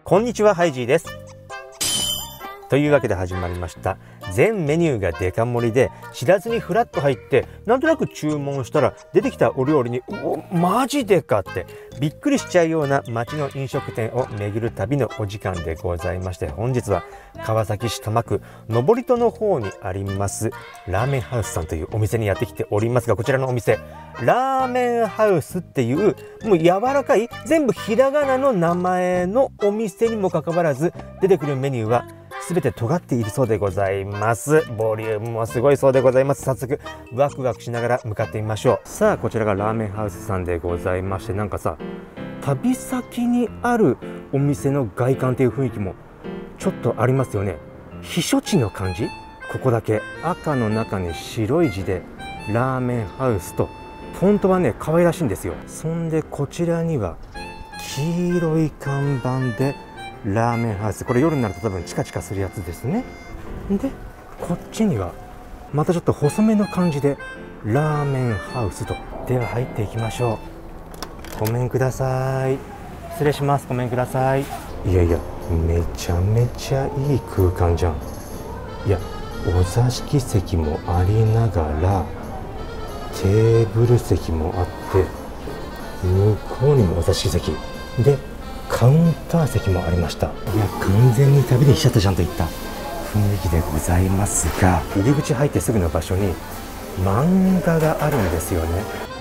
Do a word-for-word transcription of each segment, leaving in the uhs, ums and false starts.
こんにちは、ハイジーです。というわけで始まりました。全メニューがデカ盛りで、知らずにフラッと入ってなんとなく注文したら出てきたお料理に「おマジでか!」ってびっくりしちゃうような街の飲食店を巡る旅のお時間でございまして、本日は川崎市多摩区登戸の方にありますラーメンハウスさんというお店にやってきておりますが、こちらのお店ラーメンハウスっていうもう柔らかい全部ひらがなの名前のお店にもかかわらず、出てくるメニューは全て尖っているそうでございます。ボリュームもすごいそうでございます。早速ワクワクしながら向かってみましょう。さあ、こちらがラーメンハウスさんでございまして、なんかさ、旅先にあるお店の外観っていう雰囲気もちょっとありますよね。避暑地の感じ。ここだけ赤の中に白い字でラーメンハウスと、フォントはね可愛らしいんですよ。そんでこちらには黄色い看板でラーメンハウス、これ夜になると多分チカチカするやつですね。でこっちにはまたちょっと細めの感じでラーメンハウスと。では入っていきましょう。ごめんください。失礼します。ごめんください。いやいや、めちゃめちゃいい空間じゃん。いや、お座敷席もありながらテーブル席もあって、向こうにもお座敷席でカウンター席もありました。いや、完全に旅で来ちゃったじゃんといった雰囲気でございますが、入り口入ってすぐの場所に漫画があるんですよね。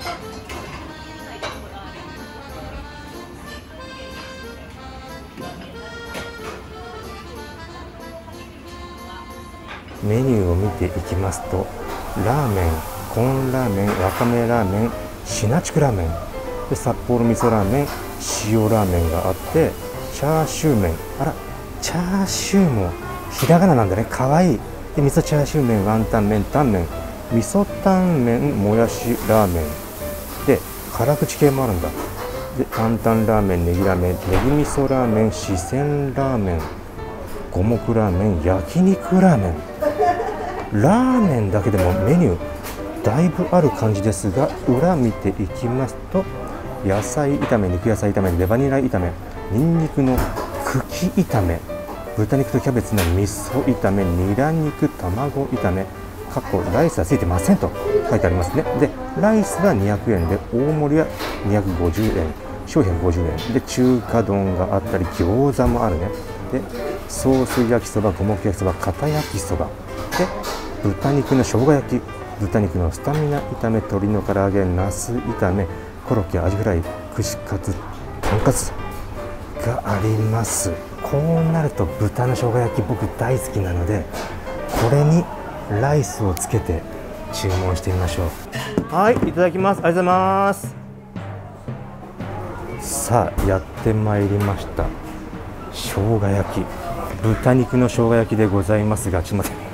メニューを見ていきますと、ラーメン、コーンラーメン、わかめラーメン、シナチクラーメンで、札幌味噌ラーメン、塩ラーメンがあって、チャーシュー麺、あらチャーシューもひらがななんだね、かわいい。で味噌チャーシュー麺、ワンタン麺、タン麺、味噌タン麺、もやしラーメンで辛口系もあるんだ。で担々ラーメン、ネギラーメン、ネギ味噌ラーメン、四川ラーメン、五目ラーメン、焼肉ラーメン。ラーメンだけでもメニューだいぶある感じですが、裏見ていきますと、野菜炒め、肉野菜炒め、レバニラ炒め、ニンニクの茎炒め、豚肉とキャベツの味噌炒め、ニラ肉卵炒め、かっこライスはついてませんと書いてありますね。でライスはにひゃくえんで、大盛りはにひゃくごじゅうえん、小ひゃくごじゅうえんで、中華丼があったり餃子もあるね。でソース焼きそば、五目焼きそば、片焼きそばで、豚肉の生姜焼き、豚肉のスタミナ炒め、鶏の唐揚げ、ナス炒め、コロッケ、アジフライ、串カツ、とんかつがあります。こうなると豚の生姜焼き僕大好きなので、これにライスをつけて注文してみましょう。はい、いただきます。ありがとうございます。さあ、やってまいりました。生姜焼き、豚肉の生姜焼きでございますが、ちょっと待って、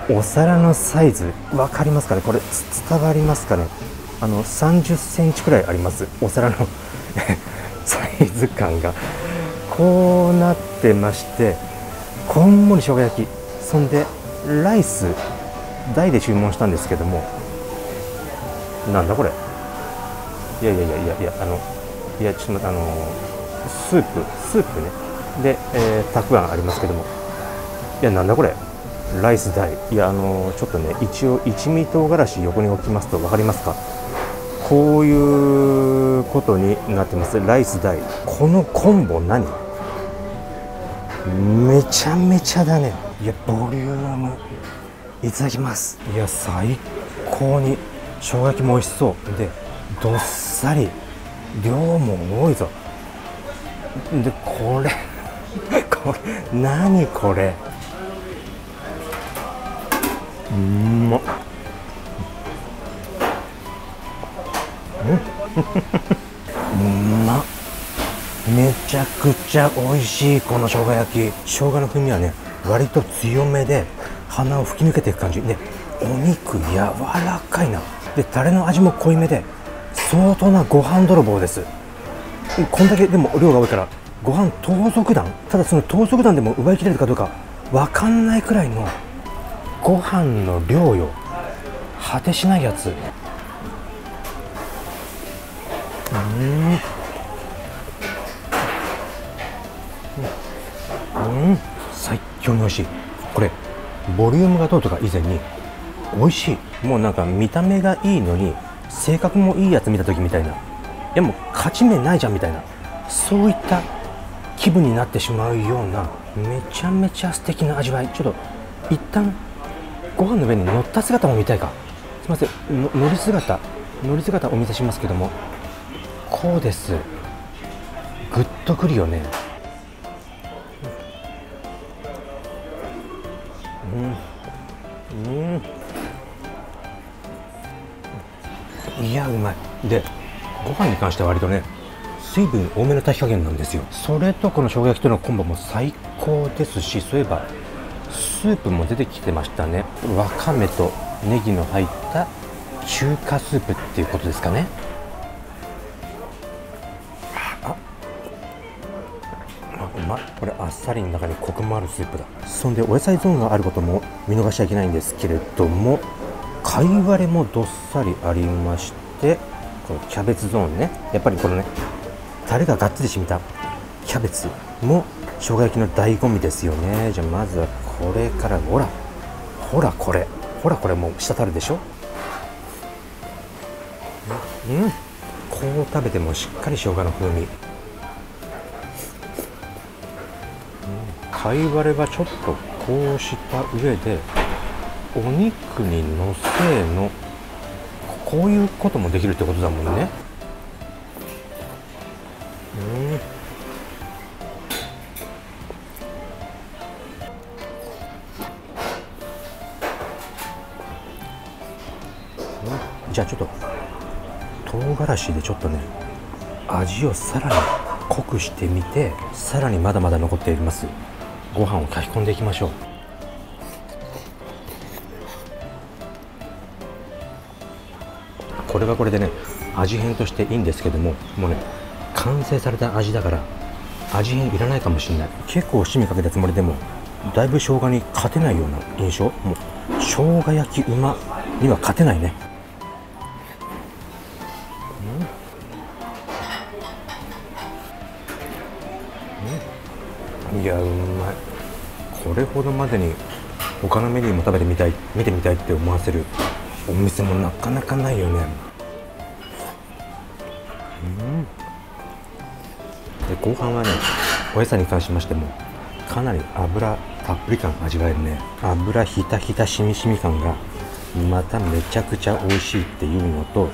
お皿のサイズ分かりますかね。これ伝わりますかね。あのさんじゅっセンチくらいあります、お皿のサイズ感が。こうなってまして、こんもり生姜焼き、そんでライス大で注文したんですけども、なんだこれ。いやいやいやいやいや、あのいやちょっと待って、あのスープスープね。で、えー、たくあんありますけども、いやなんだこれ、ライス大。いや、あのちょっとね、一応一味唐辛子横に置きますと分かりますか。こういうことになってます。ライス大。このコンボ何、めちゃめちゃだね。いや、ボリュームいただきます。いや、最高に生姜焼きも美味しそうで、どっさり量も多いぞ。でこれこれ何これ、うんまっうんまっ、めちゃくちゃ美味しい。この生姜焼き、生姜の風味はね割と強めで鼻を吹き抜けていく感じで、お肉柔らかいな。でタレの味も濃いめで相当なご飯泥棒です。こんだけでも量が多いからご飯盗賊団、ただその盗賊団でも奪いきれるかどうか分かんないくらいのご飯の量よ。果てしないやつ。うん、 常に美味しい。これボリュームがどうとか以前に美味しい。もうなんか見た目がいいのに性格もいいやつ見た時みたいな、いやもう勝ち目ないじゃんみたいな、そういった気分になってしまうようなめちゃめちゃ素敵な味わい。ちょっと一旦ご飯の上に乗った姿も見たいか。すいません、の乗り姿乗り姿お見せしますけども、こうです。グッとくるよね。うん、うん、いやうまい。でご飯に関しては割とね水分多めの炊き加減なんですよ。それとこの生姜焼きとのコンボも最高ですし、そういえばスープも出てきてましたね。わかめとネギの入った中華スープっていうことですかね。ああ、うまい。これあっさりの中にコクもあるスープだ。そんでお野菜ゾーンがあることも見逃しちゃいけないんですけれども、貝割れもどっさりありまして、このキャベツゾーンね、やっぱりこのねタレががっつり染みたキャベツも生姜焼きの醍醐味ですよね。じゃあまずはこれから、ほらほらこれほらこれもう滴るでしょ。うん、こう食べてもしっかり生姜の風味、うん、貝割れはちょっとこうした上でお肉にのせの、こういうこともできるってことだもんね。うん、じゃあちょっと唐辛子でちょっとね味をさらに濃くしてみて、さらにまだまだ残っていますご飯を炊き込んでいきましょう。これはこれでね味変としていいんですけども、もうね完成された味だから味変いらないかもしれない。結構七味かけたつもりでもだいぶ生姜に勝てないような印象。もう生姜焼きうまには勝てないね。うん、うん、いやうまい。これほどまでに他のメニューも食べてみたい見てみたいって思わせるお店もなかなかないよね。うん、で後半はねお野菜に関しましてもかなり油たっぷり感味わえるね。油ひたひたしみしみ感がまためちゃくちゃ美味しいっていうのと、うん、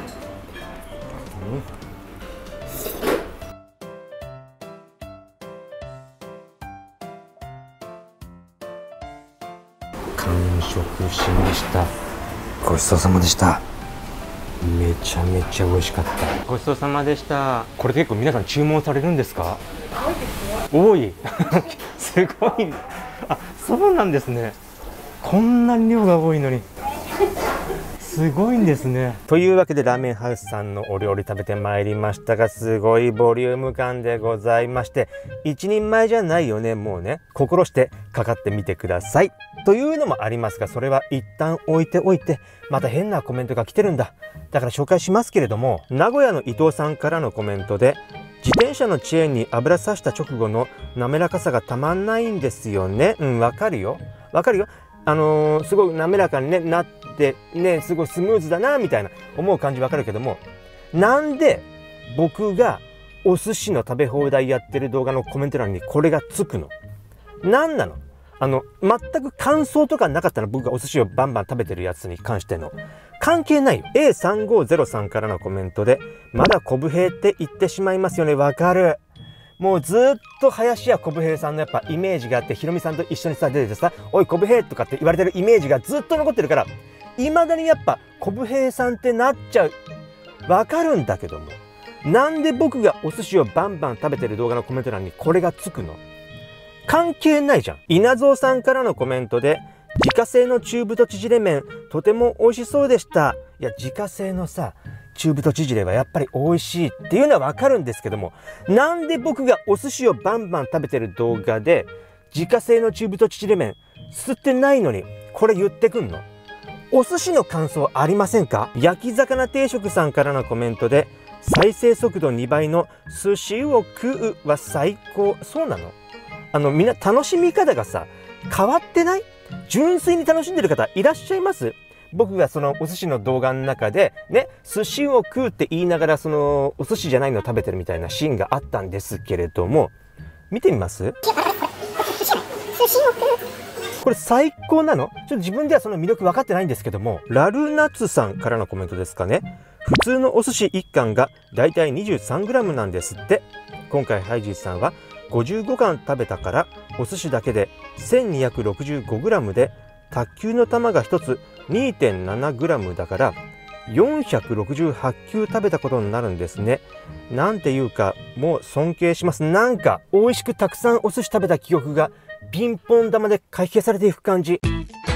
完食しました。ごちそうさまでした。めちゃめちゃ美味しかった。ごちそうさまでした。これ結構皆さん注文されるんですか？多いですよ。多いすごい。あ、そうなんですね。こんなに量が多いのにすごいんですね。というわけでラーメンハウスさんのお料理食べてまいりましたが、すごいボリューム感でございまして、一人前じゃないよね。もうね心してかかってみてくださいというのもありますが、それは一旦置いておいて、また変なコメントが来てるんだ。だから紹介しますけれども、名古屋の伊藤さんからのコメントで、自転車のチェーンに油さした直後の滑らかさがたまんないんですよね。うん、わかるよわかるよ。あのー、すごい滑らかに、ね、なってね、すごいスムーズだなみたいな思う感じわかるけども、なんで僕がお寿司の食べ放題やってる動画のコメント欄にこれがつくの？なんなの？あの全く感想とかなかったの？僕がお寿司をバンバン食べてるやつに関しての関係ないよ。 エーさんごゼロさん からのコメントで、まだコブヘイって言ってしまいますよね。わかる。もうずっと林家コブヘイさんのやっぱイメージがあって、ヒロミさんと一緒にさ出ててさ、おいコブヘイとかって言われてるイメージがずっと残ってるから、いまだにやっぱコブヘイさんってなっちゃう。わかるんだけども、なんで僕がお寿司をバンバン食べてる動画のコメント欄にこれがつくの？関係ないじゃん。稲造さんからのコメントで、自家製の中太縮れ麺とても美味しそうでした。いや自家製のさ中太縮れはやっぱり美味しいっていうのはわかるんですけども、なんで僕がお寿司をバンバン食べてる動画で自家製の中太縮れ麺吸ってないのにこれ言ってくんの？お寿司の感想ありませんか？焼き魚定食さんからのコメントで、再生速度にばいの寿司を食うは最高。そうなの？あのみんな楽しみ方がさ変わってない？純粋に楽しんでる方いらっしゃいます？僕がそのお寿司の動画の中でね、寿司を食うって言いながらそのお寿司じゃないのを食べてるみたいなシーンがあったんですけれども、見てみます？これ最高なの？ちょっと自分ではその魅力分かってないんですけども、ラルナツさんからのコメントですかね。普通のお寿司いっ貫がだいたい にじゅうさんグラム なんですって。今回ハイジーさんはごじゅうご貫食べたからお寿司だけで せんにひゃくろくじゅうごグラム で、卓球の玉がひとつ にてんななグラム だからよんひゃくろくじゅうはち球食べたことになるんですね。なんていうかもう尊敬します。なんか美味しくたくさんお寿司食べた記憶がピンポン玉でかき消されていく感じ。